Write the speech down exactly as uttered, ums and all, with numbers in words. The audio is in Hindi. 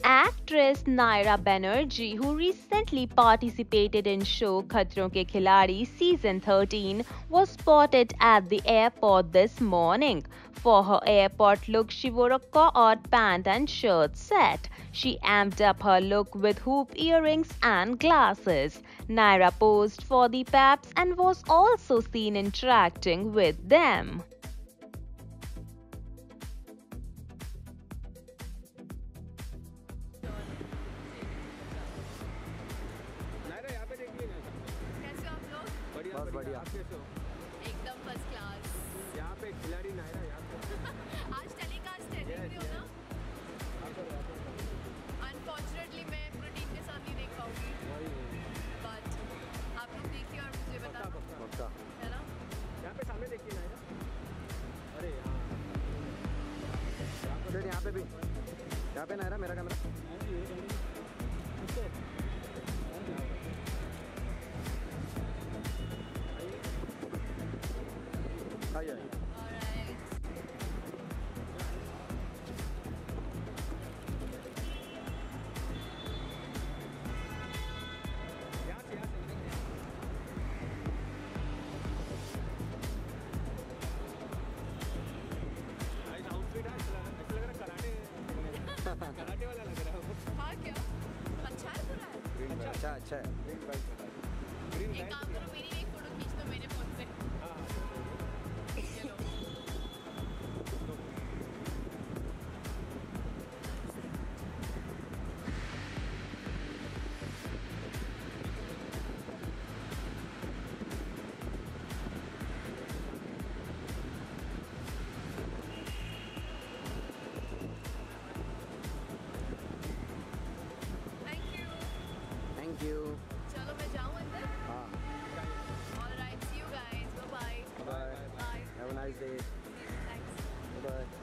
Actress Nyrraa Banerji, who recently participated in show Khatron Ke Khiladi season thirteen, was spotted at the airport this morning. For her airport look, she wore a co-ord pant and shirt set. She amped up her look with hoop earrings and glasses. Nyrraa posed for the paps and was also seen interacting with them. Naira यहाँ पे देखिए ना। कैसे हो आप लोग? बढ़िया बस बढ़िया। बढ़िया। आप कैसे हो? एकदम फर्स्ट क्लास। यहाँ पे खिलाड़ी नायरा यहाँ पे। आज टेलीकास्ट है, देख रहे हो ना? अनफॉर्चुनेटली मैं प्रोटीन के साथ नहीं देख पाऊंगी, वही वही। बट आप लोग देखिए और मुझे पक्का बताना, पक्का। पक्का। है ना? यहाँ पे सामने देखिए नायरा। अरे हाँ। डेट यहाँ पे भी, यहाँ पे नायरा मेरा कैमरा। आइए आइए। ऑलराइट। यहाँ से यहाँ से। नाइस आउटफिट है। ऐसा लग रहा ऐसा लग रहा कराटे कराटे वाला लग रहा है वो। हाँ क्या? अच्छा है पूरा है? ग्रीन अच्छा अच्छा अच्छा है। ग्रीन बाइक वाला। ग्रीन एक बाइक। काम करो, मेरी एक फोटो खींच दो मेरे फोन से। हाँ हाँ। ये लो। Thank you. Thank you. चलो मैं जाऊँ अंदर? हाँ। Alright, see you guys, bye bye. Bye. Bye. Have a nice day. Thanks. Bye.